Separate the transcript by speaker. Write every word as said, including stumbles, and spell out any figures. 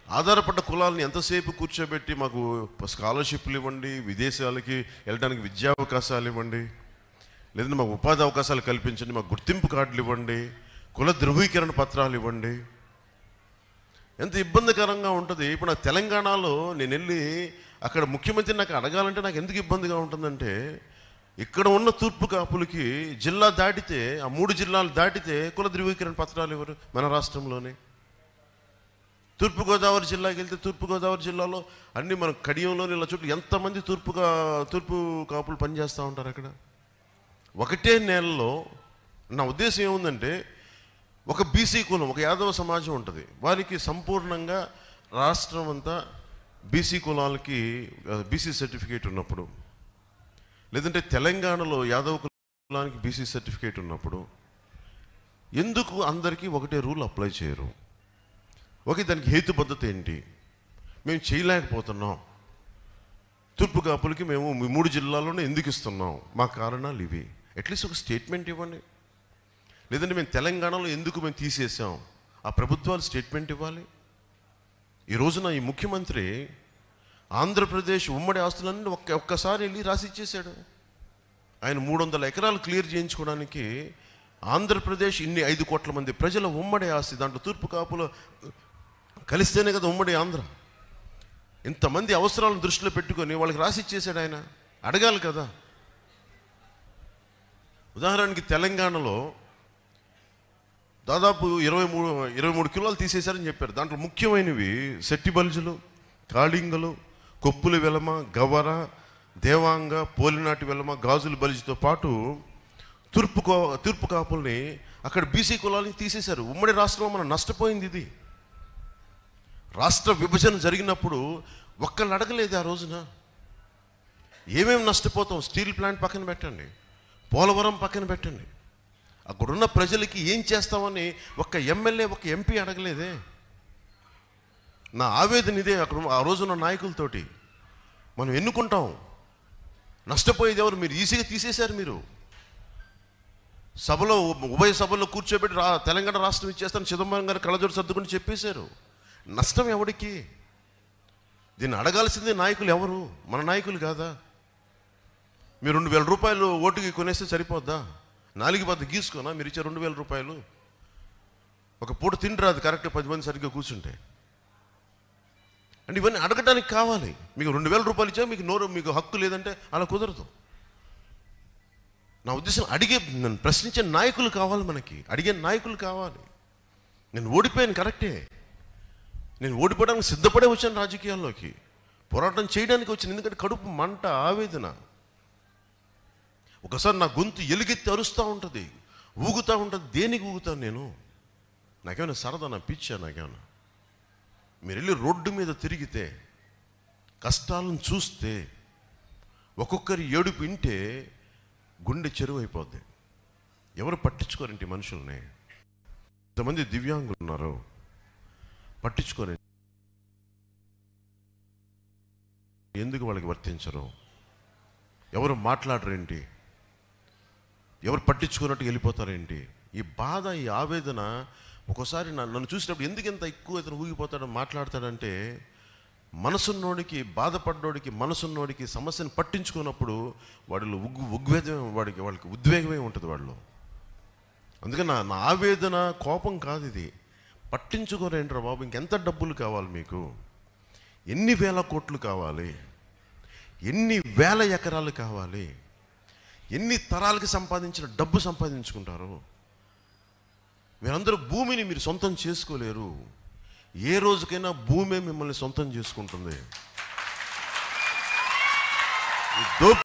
Speaker 1: ఆధారపడ్డ కులాలను ఎంతసేపు కూర్చోబెట్టి మాకు స్కాలర్షిప్లు ఇవ్వండి, విదేశాలకి వెళ్ళడానికి విద్యా అవకాశాలు ఇవ్వండి, లేదంటే మాకు ఉపాధి అవకాశాలు కల్పించండి, మాకు గుర్తింపు కార్డులు ఇవ్వండి, కుల ధృవీకరణ పత్రాలు ఇవ్వండి. ఎంత ఇబ్బందికరంగా ఉంటుంది. ఇప్పుడు నాకు తెలంగాణలో నేను వెళ్ళి అక్కడ ముఖ్యమంత్రి నాకు అడగాలంటే నాకు ఎందుకు ఇబ్బందిగా ఉంటుందంటే, ఇక్కడ ఉన్న తూర్పు కాపులకి జిల్లా దాటితే, ఆ మూడు జిల్లాలు దాటితే కుల ధృవీకరణ పత్రాలు ఇవ్వరు మన రాష్ట్రంలోనే. తూర్పుగోదావరి జిల్లాకి వెళ్తే తూర్పుగోదావరి జిల్లాలో అన్ని మన కడియంలోని ఇలా చుట్టూ ఎంతమంది తూర్పుగా తూర్పు కాపులు పనిచేస్తూ ఉంటారు అక్కడ. ఒకటే నెలలో నా ఉద్దేశం ఏముందంటే, ఒక బీసీ కులం, ఒక యాదవ సమాజం ఉంటుంది, వారికి సంపూర్ణంగా రాష్ట్రం అంతా బీసీ కులాలకి బీసీ సర్టిఫికేట్ ఉన్నప్పుడు, లేదంటే తెలంగాణలో యాదవ కులానికి బీసీ సర్టిఫికేట్ ఉన్నప్పుడు ఎందుకు అందరికీ ఒకటే రూల్ అప్లై చేయరు? ఓకే, దానికి హేతుబద్ధత ఏంటి? మేము చేయలేకపోతున్నాం, తూర్పు కాపులకి మేము మూడు జిల్లాల్లోనే ఎందుకు ఇస్తున్నాం, మా కారణాలు ఇవి, అట్లీస్ట్ ఒక స్టేట్మెంట్ ఇవ్వండి. లేదంటే మేము తెలంగాణలో ఎందుకు మేము తీసేసాం, ఆ ప్రభుత్వాలు స్టేట్మెంట్ ఇవ్వాలి. ఈ రోజున ఈ ముఖ్యమంత్రి ఆంధ్రప్రదేశ్ ఉమ్మడి ఆస్తులన్నీ ఒక్క ఒక్కసారి వెళ్ళి రాసి ఇచ్చేశాడు. ఆయన మూడు వందల ఎకరాలు క్లియర్ చేయించుకోవడానికి ఆంధ్రప్రదేశ్ ఇన్ని ఐదు కోట్ల మంది ప్రజల ఉమ్మడి ఆస్తి, దాంట్లో తూర్పు కాపులు కలిస్తేనే కదా ఉమ్మడి ఆంధ్ర. ఇంతమంది అవసరాలను దృష్టిలో పెట్టుకొని వాళ్ళకి రాసి ఇచ్చేశాడు ఆయన. అడగాలి కదా. ఉదాహరణకి తెలంగాణలో దాదాపు ఇరవై మూడు ఇరవై మూడు కిలోలు తీసేశారని చెప్పారు. దాంట్లో ముఖ్యమైనవి సెట్టి బల్జులు, కాళింగలు, కొప్పుల వెలమ, గవర, దేవాంగ, పోలినాటి వెలమ, గాజుల బలిజితో పాటు తూర్పు తూర్పు కాపుల్ని అక్కడ బీసీ కులాలని తీసేశారు. ఉమ్మడి రాష్ట్రంలో మనం నష్టపోయింది ఇది. రాష్ట్ర విభజన జరిగినప్పుడు ఒక్కళ్ళు అడగలేదు ఆ రోజున. ఏమేమి నష్టపోతాం? స్టీల్ ప్లాంట్ పక్కన పెట్టండి, పోలవరం పక్కన పెట్టండి, అక్కడున్న ప్రజలకి ఏం చేస్తామని ఒక్క ఎమ్మెల్యే ఒక్క ఎంపీ అడగలేదే. నా ఆవేదన ఇదే. అక్కడ ఆ రోజున్న నాయకులతోటి మనం ఎన్నుకుంటాం, నష్టపోయేది ఎవరు? మీరు ఈజీగా తీసేశారు. మీరు సభలో ఉభయ సభల్లో కూర్చోబెట్టి రా తెలంగాణ రాష్ట్రం ఇచ్చేస్తాను చిదంబరం గారు కళ్ళజోడు సర్దుకుని చెప్పేశారు. నష్టం ఎవరికి? దీన్ని అడగాల్సింది నాయకులు ఎవరు? మన నాయకులు కాదా? మీరు రెండు వేల రూపాయలు ఓటుకి కొనేస్తే సరిపోద్దా? నాలుగు పద్ద గీసుకోనా మీరు ఇచ్చే రెండు వేల రూపాయలు? ఒక పూట తిండి రాదు కరెక్ట్ పది మంది సరిగ్గా కూర్చుంటే. అంటే ఇవన్నీ అడగడానికి కావాలి. మీకు రెండు వేల రూపాయలు ఇచ్చా మీకు నోరు మీకు హక్కు లేదంటే అలా కుదరదు. నా ఉద్దేశం అడిగే నన్ను ప్రశ్నించే నాయకులు కావాలి, మనకి అడిగే నాయకులు కావాలి. నేను ఓడిపోయాను కరెక్టే, నేను ఓడిపోవడానికి సిద్ధపడే వచ్చాను రాజకీయాల్లోకి, పోరాటం చేయడానికి వచ్చాను. ఎందుకంటే కడుపు మంట, ఆవేదన. ఒకసారి నా గొంతు ఎలుగెత్తి అరుస్తూ ఉంటుంది, ఊగుతూ ఉంటుంది. దేనికి ఊగుతాను నేను? నాకేమైనా సరదా, నా పిచ్చా నాకేమైనా? మీరు వెళ్ళి రోడ్డు మీద తిరిగితే, కష్టాలను చూస్తే, ఒక్కొక్కరి ఏడుపు వింటే గుండె చెరువు అయిపోద్ది. ఎవరు పట్టించుకోరండి మనుషుల్ని. ఇంతమంది దివ్యాంగులు ఉన్నారు, పట్టించుకోరండి. ఎందుకు వాళ్ళకి వర్తించరు? ఎవరు మాట్లాడరేంటి? ఎవరు పట్టించుకున్నట్టు వెళ్ళిపోతారేంటి? ఈ బాధ, ఈ ఆవేదన ఒక్కోసారి నన్ను చూసినప్పుడు ఎందుకు ఇంత ఎక్కువ ఇతను ఊగిపోతాడు మాట్లాడతాడంటే, మనసున్నోడికి, బాధపడ్డోడికి, మనసున్నోడికి సమస్యను పట్టించుకున్నప్పుడు వాడిలో ఉగ్గు ఉద్వేగం వాడికి వాళ్ళకి ఉద్వేగమే ఉంటుంది వాళ్ళు. అందుకని నా నా ఆవేదన కోపం కాదు ఇది. పట్టించుకోరేంట్రా బాబు, ఇంకెంత డబ్బులు కావాలి మీకు? ఎన్ని వేల కోట్లు కావాలి? ఎన్ని వేల ఎకరాలు కావాలి? ఎన్ని తరాలకి సంపాదించిన డబ్బు సంపాదించుకుంటారు? మీరందరూ భూమిని మీరు సొంతం చేసుకోలేరు. ఏ రోజుకైనా భూమే మిమ్మల్ని సొంతం చేసుకుంటుంది.